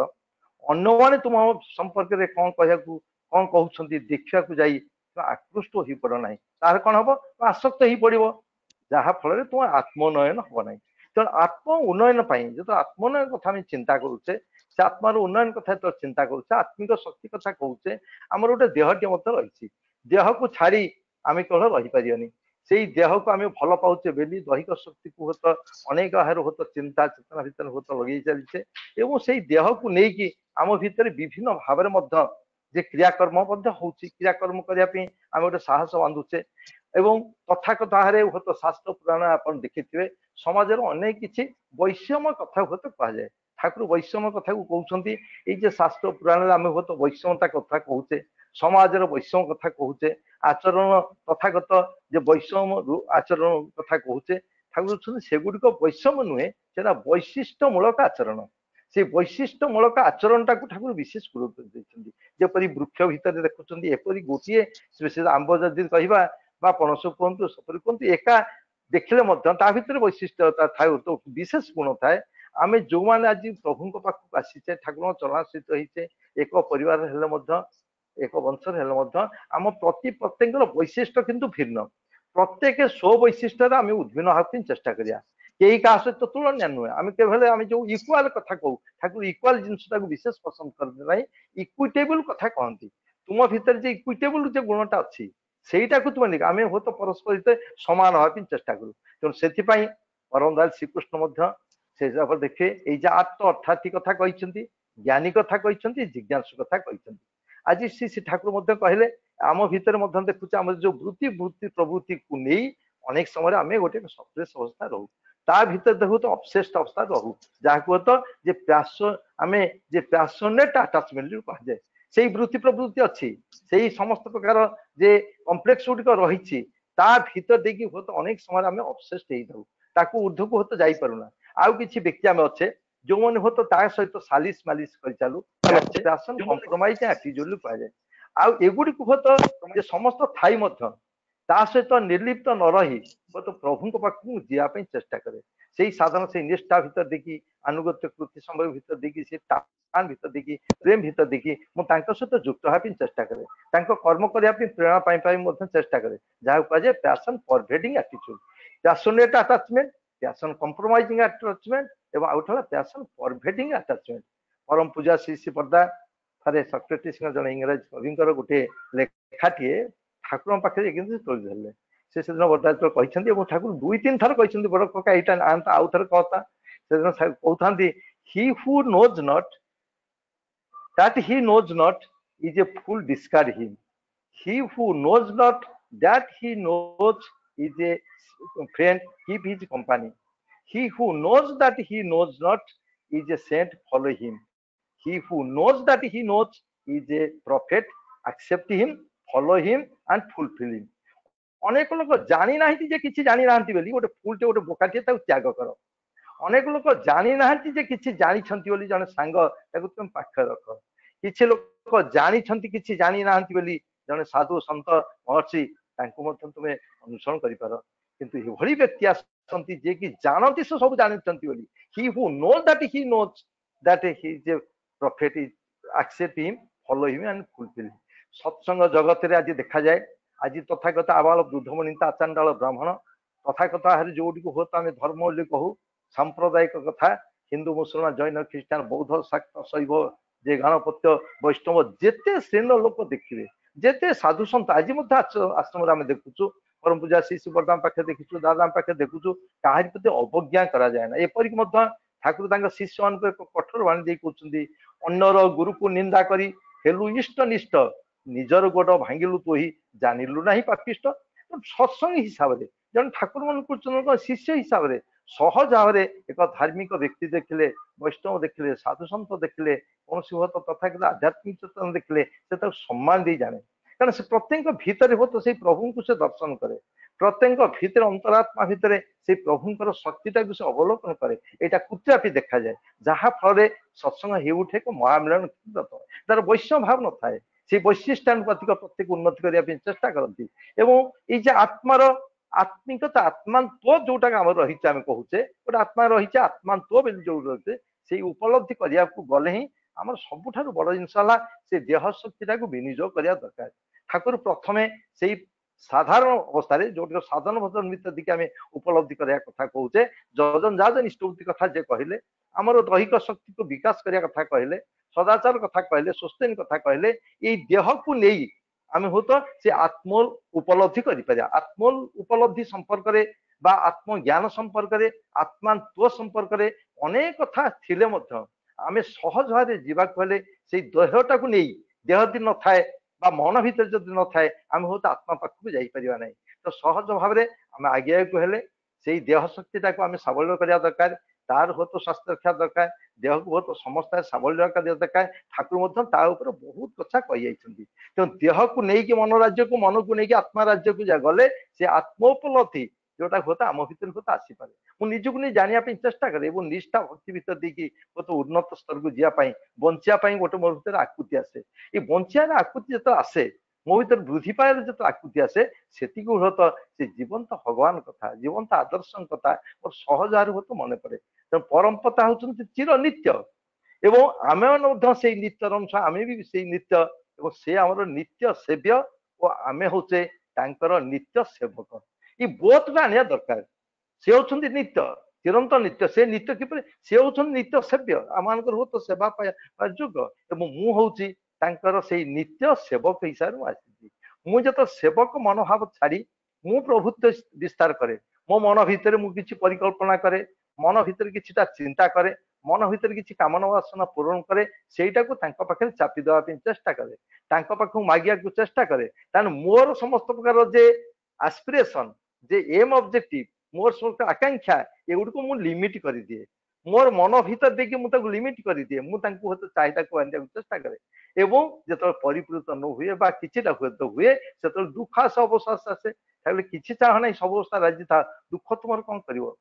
अन्य तुम संपर्क में कौन कह कौन कहते देखा जाई आकृष्ट हो पड़ना तार कौन हम आसक्त हो पड़ो जहाँ फल तुम आत्मोन्नयन हम ना तेणु आत्म उन्नयन जो आत्मोन्नयन कथा चिंता करुचे से आत्मार उन्नयन कथा तो चिंता करुचे आत्मिक शक्ति कथा कहूचे आमर गोटे देहटे मत रही देह को छाड़ी आम केवल रहीपर से देह को आम भल पाचे बेली दैहिक शक्ति को हत अनेक आहार हत चिंता चेतना भितर हत लगे चलचे से देह को लेकिन आम भितर विभिन्न भाव जे क्रियाकर्म क्रियाकर्म करने आम गोटे साहस बांधुचे एवं तथाकथ हत शास्त्र पुराण आप देखिए समाज अनेक किसी वैषम्य कथा हत कहुए ठाकुर वैषम्य कथा को कहते ये शास्त्र पुराण आम हत वैषम्यता कथा कहूचे समाज वैषम्य कथा कहूचे आचरण तथागत जो वैषम्य आचरण कथा कहूचे ठाकुर सेगुड़िक वैषम्य नुहे से वैशिष्टमूलक आचरण से वैशिष्टमूलक आचरण टाक ठाकुर विशेष गुरुत्व देते जपरी वृक्ष भितर देखुं एपरी गोटे आंब जदि कहवा पणस कहतु सपरी कहतु एका देखले भर वैशिष्ट्यता थाए तो विशेष गुण थाए आम जो मैंने आज प्रभु पाखक आसीचे ठाकुर चला सहित होइचे एक परिवार हेले एक वंशर हेले आम प्रति प्रत्येक वैशिष्ट्य किंतु भिन्न प्रत्येक स्व वैशिष्ट्य आम उद्भिन्न हाँ चेष्टा करिया कई क्या सहित तुलनिया नुहे आम केवल आम जो इक्वाल कथा कहू ठाकुर इक्वाल जिनसा विशेष पसंद करते ना इक्विटेबल कथा कहती तुम भितर जो इक्विटेबल जो गुणटा अच्छी सेटा को तुम आम हो तो परस्पर सामान हाँपी चेष्टा करूँ तेणु से परम दयाल श्रीकृष्ण से देखे ये आत्म अर्थार्थी कथा कहते ज्ञानी कथा कहते जिज्ञासु कथा कहते आज श्री ठाकुर कहले आम भितर देखुचे आम जो वृत्ति वृत्ति प्रवृत्ति को नहीं अनेक समय आम गोटे सप्रेस अवस्था रहू ता भीतर देखो तो अपसेस्ट अवस्था रहू जहाँ कह तो जे पैशन आम जे पैशनेट आटाचमेंट कहुए से वृत्ति प्रवृत्ति अच्छी से समस्त प्रकार जे कम्प्लेक्स गुड़िक रही भीतर देखिए हूँ तो अनेक समय आम अपसेस्ट हो ऊर्ध को हूँ तो जापरूना आउ किसी व्यक्ति आम अच्छे जो मैंने हो तो सहित सालिश मालिश कर चालू पैशन कंप्रोमाइज एटीट्यूड कहुए आउ एगुड़ी हूँ तो समस्त थाई ता सहित निर्लिप्त न रही तो प्रभु पाखक जावाई चेष्टा करे से साधारण से निष्ठा भीतर देखी अनुगत्य कृति समय भीतर देखी से टान भीतर देखी प्रेम भीतर देखी मुझे सहित युक्त हाँपी चेष्टा करे कर्म करने प्रेरणा पाई चेष्टा करे जहाँ कहुए passion pervading attitude passionate attachment passion compromising attachment एवं आउटा पैशन परभेडिंग अटाचमेंट परम पूजा श्री श्री पर्दा थे सक्रेटिस जन इंग्राज कविंर गोटे लेखाटीए ठाकुर पाखे तोड़ धरले से दिन बरदायित्व कहते ठाकुर दुई तीन थर कहते बड़ कका यहाँ आंता आउ थे कहता से दिन कहते he who knows not that he knows not is a fool discard him he who knows not that he knows is a friend keep his company he who knows that he knows not is a saint follow him he who knows that he knows is a prophet accept him follow him and fulfill him अनेक लोक जानी ना जे किसी जानी ना बोली गोटे full गोटे बोकाटे त्याग कर अनेक लोक जानी ना जे किसी जानी बोली जन सांग तुम पाखे रख किसी लोक जानी किसी जानी ना बोली जन साधु सत महर्षि तुम्हें अनुसरण कर किंतु ये व्यक्ति आसती जे कि जानती से सब जानते बोली he who knows that he knows that he is a prophet is accept him follow him and fulfill him सत्संग जगत रे आज देखा जाए आज तथागत आबाल वृद्धमनिता चांडाल ब्राह्मण तथागत हर जोटी को होता आम धर्म बोली कहू सांप्रदायिक कथा हिंदू मुसलमान जैन ख्रीष्टान बौद्ध शाक्त शैव जे गणपत्य वैष्णव जेते श्रेणी लोक देखिए जेते साधु सन्त आज आश्रम आम देखुचु परम पूजा श्री श्री बरदाम पाखे देखीचु दादा पाखे देखुचु कहारी प्रति अवज्ञा करा जाए ना एपरिक ठाकुर शिष्य मान कठोर बाणी कहते अन्यर गुरु को निंदा करी हेलु इष्ट निष्ठ निजर गोड़ भांगिलु तो ही जानिलु ना पापिष्ट सत्संग हिसाब से जन ठाकुर मान शिष्य हिसाब से सहज भाव एक धार्मिक व्यक्ति देखिले वैष्णव देखिले साधु सन्त देखिले कौन तथा आध्यात्मिक चेतन देखिले से सम्मान दे जाने कारण से प्रत्येक भितर हो तो से प्रभु को से दर्शन करे प्रत्येक भितर अंतरात्मा भितर से प्रभुंकर शक्तिटा को से अवलोकन करे यहाँ कुत्रापि देखा जाए जहाँ फल सत्संग हो उठे को महामिलन तार वैष्णव भाव न थाए से वैशिष्टानुपातिक प्रत्येक उन्नति करने चेष्टा करती एवं ये आत्मार आत्मिकता आत्मात्व जोटा आम रही आम कहूचे गोटे आत्मा रही आत्मात्व जो रही से उपलब्धि करने को गले ही आम सबुठ बड़ जिनस से देह शक्ति को विनियोग करने दरकार ठाकुर प्रथमे से साधारण अवस्था जो साधन भजन भितर दिखे आम उपलब्धि करने कथा कहूचे जजन जाजन इष्टवृत्ति कथा जे कहले आमर दैहिक शक्ति को विकास करने कथा कहले सदाचार कथा कहले सुस्तेन कथा कहले ये देह को नहीं आम हो तो से आत्मोल उपलब्धि कर आत्मोल उपलब्धि संपर्क में बा आत्मज्ञान संपर्क में आत्मात्व संपर्क में अनेक कथा थिले आम सहज भाव जावाक हेले से देहटा को नहीं देह दि न थाए बा मन भीतर जब न थाए आम हो तो आत्मा पाखक जापर ना तो सहज भाव में आम आगे को हेले से देह शक्तिटा को आम साबल्य करने दरकार तार हो तो स्वास्थ्य रक्षा दरकार देह को बहुत समस्त साबल्य दरकार ठाकुर बहुत कथा कही तो देह को लेकिन मन राज्य को मन को लेकिन आत्मा राज्य को जा गले से आत्मोपलब्धि जोटा होता आम भर होता आसीपे मुझे निजक नहीं जानापी चेष्टा करे निष्ठा भक्ति भर देखिए बहुत उन्नत स्तर को जावाई बंचापी गोटे मो भर आकुति आसे ये बंचार आकुति जो आसे मो भर वृद्धि पाए जो आकुति आसे से हूत से जीवंत भगवान कथा जीवंत आदर्श कथा और सहज हूत मन पड़े तेणु परमपता होती चिर नित्य एवं आम से नित्यर अंश आम भी से नित्य और से आम नित्य सेव्य और आम होचे नित्य सेवक ये बोधटा आने दरकार से होती नित्य चिरंतन नित्य से नित्य किपर से होती नित्य सेव्य आम हो तो सेवा युग मुझे से नित्य सेवक हिसाब से आसी मुझे सेवक मनोभाव छाड़ी मु प्रभुत्व विस्तार करे मो मन भितर मुझे परिकल्पना करे मन भितर किछिटा चिंता करे मन भितर किसी कामना वासना पूरण करे सेटा को पाखे चापी देवाई चेष्टा करे पाखु मागिया को चेष्टा करे तान मोर समस्त प्रकार जे आस्पिरेशन जे एम ऑब्जेक्टिव मोर समस्त आकांक्षा एगुड़ को मुझे लिमिट कर दिए मोर मन भीतर देखिए मुझे लिमिट कर दिए मुझे चाहिदा को आने चेष्टा करे एवं जो परिपूरित न हुए बा किछिटा हुए तो हुए से दुख आस अवश्वास आसे कि चाह ना सब अवस्था राजी था दुख तुम कौन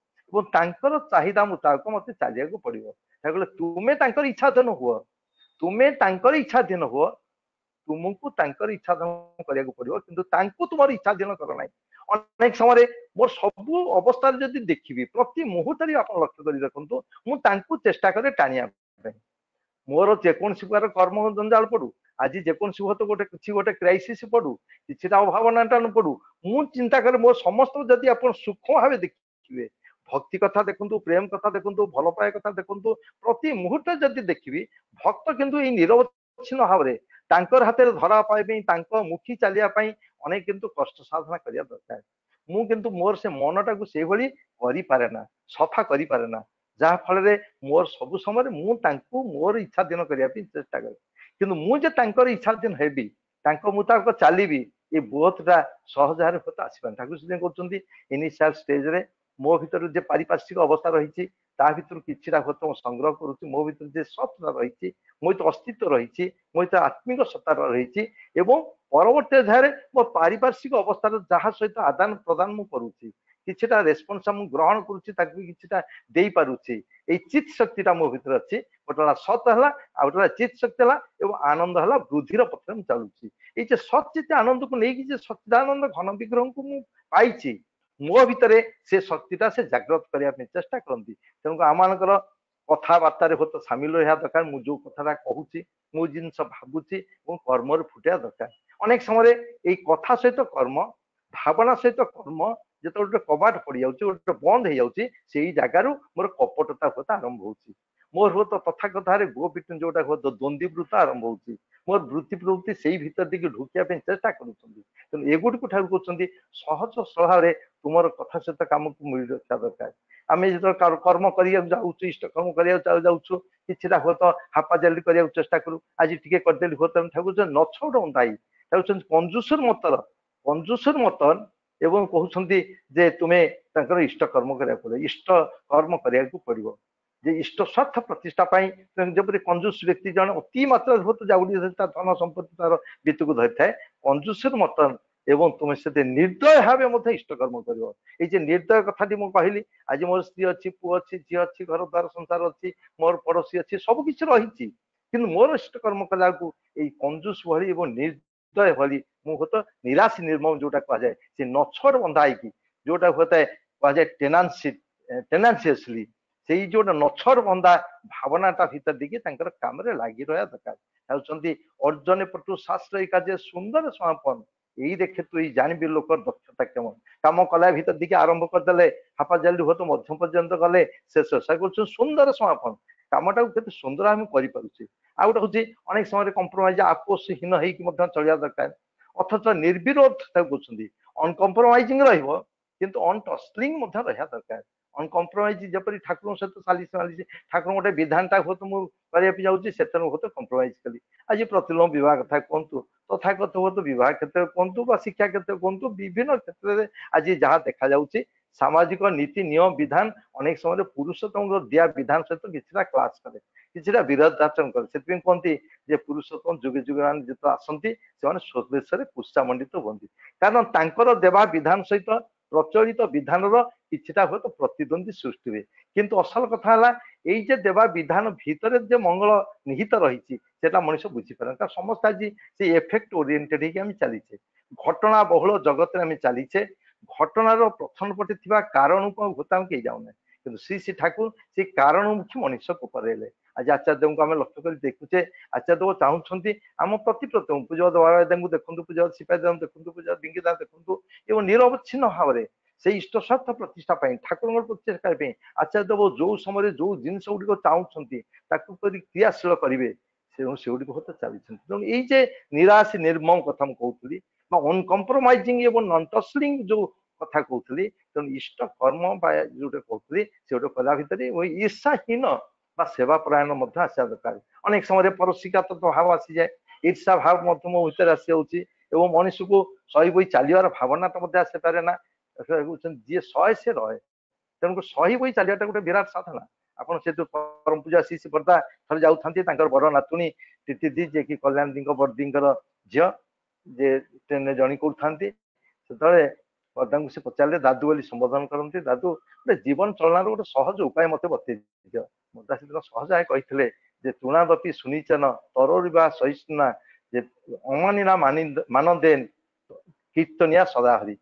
कर चाहिदा मुताबक मत चलिया पड़ो तुम्हें इच्छाधीन हुआ तुम्हें इच्छाधीन हुआ तुमको इच्छाधीन करने पड़ो कि तुम इच्छाधीन करना अनेक समय मोर सब अवस्था जदि देखी प्रति मुहूर्त आप लक्ष्य कर देखो मुझे चेष्टा करे टाणिया मोर जेकोसी प्रकार कर्म जंजाल पड़ू आज जेकोसी हुए तो गोटे किसी गोटे क्राइसिस पड़ू कि अभाव नाटन पड़ू मु चिंता करे मोर समस्त जदि आप सूक्ष्म भाव देखिए भक्ति कथा देखु प्रेम कथा देखु भल पाए कथा देखु प्रति मुहूर्त जदि देखी भक्त किंतु ये निरवच्छिन्न भाव में हाथ में धरा पाइबी मुखी चलियापाई अनेक किंतु कष्ट साधना करने दरकार मु किंतु मोर से मनटा को से भली करि पारे ना सफा करि पारे ना जहाँ फल मोर सब समय मुझे मोर इच्छाधीन करने चेष्टा करे किंतु मुझे इच्छाधीन हेबी मुताबक चली ये बोधटा सहज होता आसपा ठाकुर से कहते इनिशियल स्टेज रे मो भीतर जे पारिपार्श्विक अवस्था रही ता भीतर किछिटा होता संग्रह करुच्ची मो भीतर जे सत्ता रही मो अस्तित्व रही मो आत्मिक सत्ता रही परवर्ती अध्याय मो पारिपार्श्विक अवस्था जहाँ सहित आदान प्रदान मु करुच्ची किछिटा रेस्पन्स मु ग्रहण करुच्ची किछिटा दे पारुच्ची ए चित शक्तिटा मो भीतर अच्छी गोटे सत है गोटे चित शक्ति है और आनंद है वृद्धिर पथ में चलुची ये सचित आनंद को लेकिन सच्चिदानंद घन विग्रह को मुझे पाई मो भितर से शक्तिटा से जागृत करने चेष्टा करती तेणु आमर कथबार्तार हो तो सामिल रहा दरकार मुझे जो कथा कहूँ मु जिन भावुची कर्म फुटा दरकार अनेक समय ये कथा सहित कर्म भावना सहित कर्म जो गोटे कबाट पड़ जाऊँगी गोटे बंद हो जाऊँगी से जगार मोर कपटता होता आरंभ हो मोर हो तो तथा कथा गो पिट जोटा हो तो द्वंद्वीवृत्त आरंभ हो मोर वृत्ति प्रवृत्ति से भीतर दिखे ढुकिया चेष्टा कर एगुड़ी को ठाकुर कहते सहज स्वभाव तुम कथा सहित कम को मिल रखा दरकार आम जो कर्म करूँ इष्ट कर्म करूँ किसी हुए तो हापाजाली करने चेष्टा करूँ आज टी करदेली हुए तो ठाकुर नछ गोटे अंधाई ठाकुर कंजूसर मतन कंजूसर मतन एवं कहते जे तुम्हें इष्ट कर्म करा पड़ो इष्ट कर्म करा पड़ो जे इष्ट स्वार्थ प्रतिष्ठा जपरी कंजूस व्यक्ति जन अति मात्रा बहुत जाऊडी धन संपत्ति तार बीतक धरी थाए कंजूस मत एवं तुम से निर्दय भाव इष्ट कर्म कर ये निर्दय कथाटी मुझे कहली आज मोर स्त्री अच्छी पुओ अच्छी झी अच्छी घर द्वार संसार अच्छी मोर पड़ोशी अच्छी सबकि रही कि मोर इष्ट कर्म कला कंजूस भली निर्दय भली मुझे निराशी निर्मम जोटा कहुए से नछड़ बंधा जोटा होता है कहुए टेनान्सी टेनान्सीयसली से जोटा नछड़ बंधा भावनाटा भीतर दिखे काम लगी रहा दरकार अर्जन पटु शास्त्र कार्य सुंदर समापन यही देखे तु तो जानवी लोक दक्षता केम कम कला भीतर दिखे आरंभ करदे हापा जाली हो तो मध्य पर्यंत गले शेष कर सुंदर समापन कमटा को सुंदर आम करें आ गोटे हूँ अनेक समय कंप्रोमाइज आपोषहीन होकर चलिया दरकार अथच निर्विरोध कहते अनकम्प्रोमाइजिंग रु अनटस्लिंग रहा दरकार अनकम्प्रोमाइज जपरी ठाकुर सहित सालिश मालिश ठाकुर गोटे विधानटा हूँ तो मुझे जाऊँगी से हूँ तो कंप्रोमाइज कली आज प्रतिलोम विवाह कथा कहतु तथाकथ हूँ तो विवाह क्षेत्र कहतु शिक्षा क्षेत्र कहतु विभिन्न क्षेत्र में आज जहाँ देखा जाऊँगी सामाजिक नीति नियम विधान अनेक समय पुरुषोत्तम दिया विधान सहित किसी क्लास करे किसी विरोधाचरण करे से कहती जे पुरुषोत्तम जुगे जुगे मान जो आसती से स्वदेश कुत्सामंडित हमें कारण देवा विधान सहित प्रचलित विधान किछिटा हुए तो प्रतिद्वंदी सृष्टि हुए किंतु असल कथा है ये देवा विधान भीतर जो मंगल निहित रही मनुष्य बुझीपार समस्त आज से एफेक्ट ओरिएंटेड होगी चलीचे घटना बहुल जगत में चलीचे घटनार प्रथम पटे थी कारण को भूताम कहीं जाऊना कि श्री श्री ठाकुर से कारण मुख्य मनुष्य को परेले आज आचार्य को आम लक्ष्य कर देखुचे आचार्य चाहते आम प्रति प्रथम पूजा दबाई देखु पूजा सिपाही देखु पूजा बिंगीदा देखु एवं निरवच्छिन्न भाव में से इष्ट स्वार्थ प्रतिष्ठा ठाकुर प्रतिष्ठा आचार्य जो समय जो जिनस गुड़िक चाहते क्रियाशील करेंगे से गुड़िक हूँ तो चली तेणु ये निराशी निर्मम कथा मुझे अनकम्प्रोमाइजिंग एवं नन टस्लिंग जो कथा कहती तेणु इष्ट कर्म जोटे कहती से गोटे कला भितर ईर्षाहीन सेवा परायण आसा दरकार अनेक समय परसिकात तो भाव आसी जाए ईर्षा भाव मो भर आसी जाऊँगी मनुष्य को सही बही चलवार भावनाटा आसी पारे ना जी सहे से रहे तेणुक सही बही चलवाटा गोटे विराट साधना आपड़ से परम पूजा शिशि बर्दा थे जाऊँ बड़ नातुणी टीटी दी जे कि कल्याण दी बर्दी झील जे ट्रेन जर्नी कर बर्दा को से पचारे दादू बोली संबोधन करते दादू गोटे जीवन चलनार गोटे सहज उपाय मत बतई दि बर्दा से सहज आए कहते जे तृणादपि सुनिचन तरोरिवा सहिष्णुना जे अमानिना मान देन कीर्तनिया सदा हरि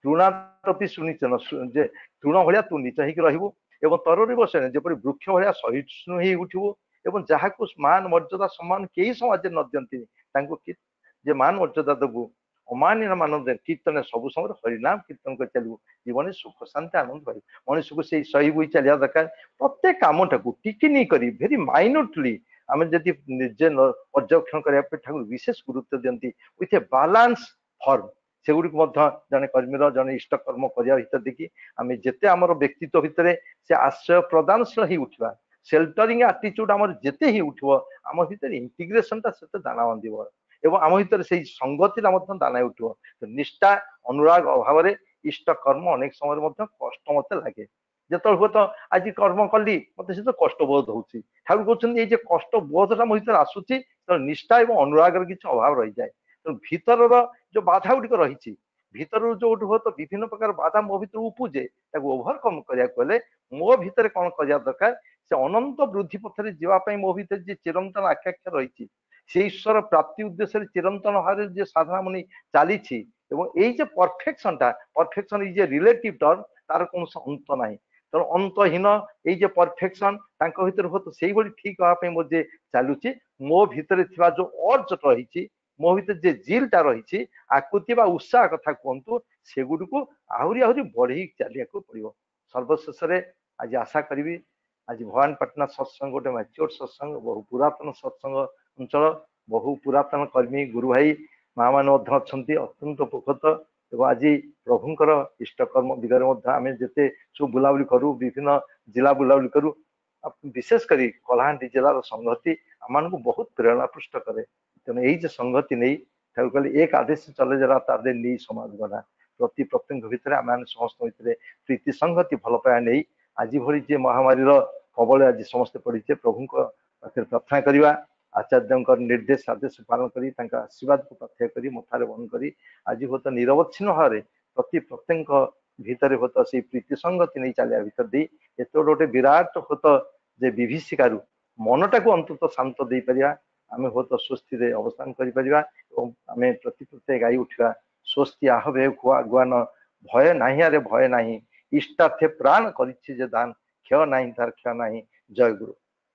तृणादपि सुनिचन जे तृण भाया तू नीच हो एवं तरोरिव से जपरी वृक्ष भाया सहिष्णु ही उठू एवं जहाँ को मान मर्यादा सम्मान कई समाज न दिखती जे मान मर्यादा देवु अमान्य मान कीर्तन सब समय हरिनाम कीर्तन कर चलू जीवन सुख शांति आनंद पाइब मनुष्य को से सही बही चलिया दरकार प्रत्येक कमटा को टिकी नहीं करी भेरी माइन्यूटली आम जदि निजे पर्यवेक्षण करने ठाकुर विशेष गुरुत्व दिखती विथ ए बालांस फर्म से गुड़िक जड़े कर्मीर जड़े इष्ट कर्म करने भर देखिए आम जिते आम व्यक्तित्व भितर से आश्रय प्रदानशील ही उठा सेल्टरिंग आटीट्यूड आम जिते ही उठो आम भर इंटीग्रेशन से दाना बांध एवं आम भर से संगति दाना उठो तो निष्ठा अनुराग अभाव में इष्ट कर्म अनेक समय कष्ट मत लगे जो हूँ तो आज कर्म कली मत से तो कष्ट बोध हो ठाकुर कहते ये कष्ट बोधटा मो भर आसूसी तो निष्ठा और अनुराग किसी अभाव रही जाए तो भीतर जो बाधा गुड़िक रही भीतर जो हूँ तो विभिन्न प्रकार बाधा मो भर उपजे ओभरकम करने मो भर कौन कर दरकार से अनंत वृद्धि पथर जावाई मो भर जी चिरंतन आकांक्षा रही से ईश्वर प्राप्ति उद्देश्य चिरंतन भाव जो साधना मुनि चली ये परफेक्शन टा perfection is a relative term तार कौन अंत ना तेणु अंतहीन ये परफेक्शन भर हो तो से ठीक हाँपी मुझे चलुची मो भीतर जो अर्ज रही मो भर जे जिलटा रही आकुति उत्साह कथा कहतु से गुड़ को आहरी आहरी बढ़ी चलिया पड़ो सर्वशेष आज आशा करी आज भवानी पाटना सत्संग गोटे मैच्योर सत्संग बहु पुरातन सत्संग अंचल बहु पुरातन कर्मी गुरु भाई माँ मैंने अच्छा अत्यंत पोखत एवं आज प्रभुंर इष्टकर्म दिगरे आम जिते सब बुलाबुली करूँ विभिन्न जिला बुलाबुली करूँ विशेषकर कलाहांडी जिलार संगति आम को बहुत प्रेरणा पृष्ठ करे तेणु यही संगति नहीं कहले एक आदेश चले जरा तादे नहीं समाज गढ़ा प्रति प्रत्येक भितर आम समस्त भितर प्रीति संगति भल पाया नहीं आज भरी जे महामारी कबल आज समस्ते पढ़ीचे प्रभु पाखे प्रार्थना करवा आचार्य निर्देश आदेश पालन करी आशीर्वाद को प्रार्थना करी मथारे बंद करी आज हूँ तो निरवच्छिन्न भाव में प्रति प्रत्येक भितर हूँ तो से प्रीति संगति नहीं चलिया भर दी एत गोटे विराट हूँ तो जे विभीषिकारु मनटा को अंतत शांत दे पारिया आम हूँ तो स्वस्ति अवस्थान करें आम प्रति प्रत्येक गाई उठा स्वस्ति आहवे खुआ गुआन भय नहीं आरे भय नहीं इष्टार्थे प्राण करिछि जे दान क्षय नहीं तार क्षय नहीं जय गुरु।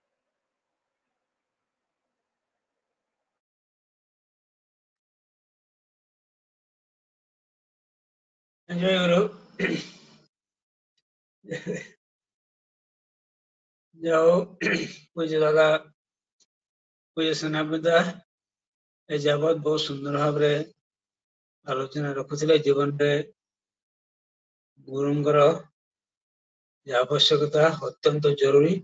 जय गुरु। जाओ पूज्य दादा पूज्य सेनापति ए जगत बहुत सुंदर भाव में आलोचना रखुले जीवन में गुरुंकर आवश्यकता अत्यंत जरूरी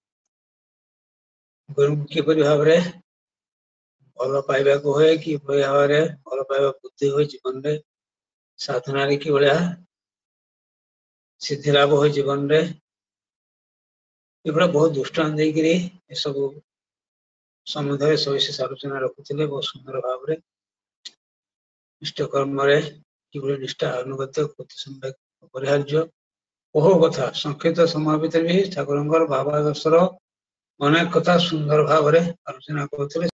गुरु किपरि भाव में भल पाइबा को हुए कि भाव में भल पाइबा बुद्धि हुए जीवन में साधना कि भाया सिद्धि लाभ हो जीवन में ये बहुत दृष्टांत देकरी ये सब समुदाय सविशेष आलोचना रखुले बहुत सुंदर भाव में इष्ट कर्म कि निष्ठा अनुगत अपरिहार्य बहु कथा संक्षिप्त समय भितर भी ठाकुर भावादर्शर अनेक कथा सुंदर भाव में आलोचना करुले।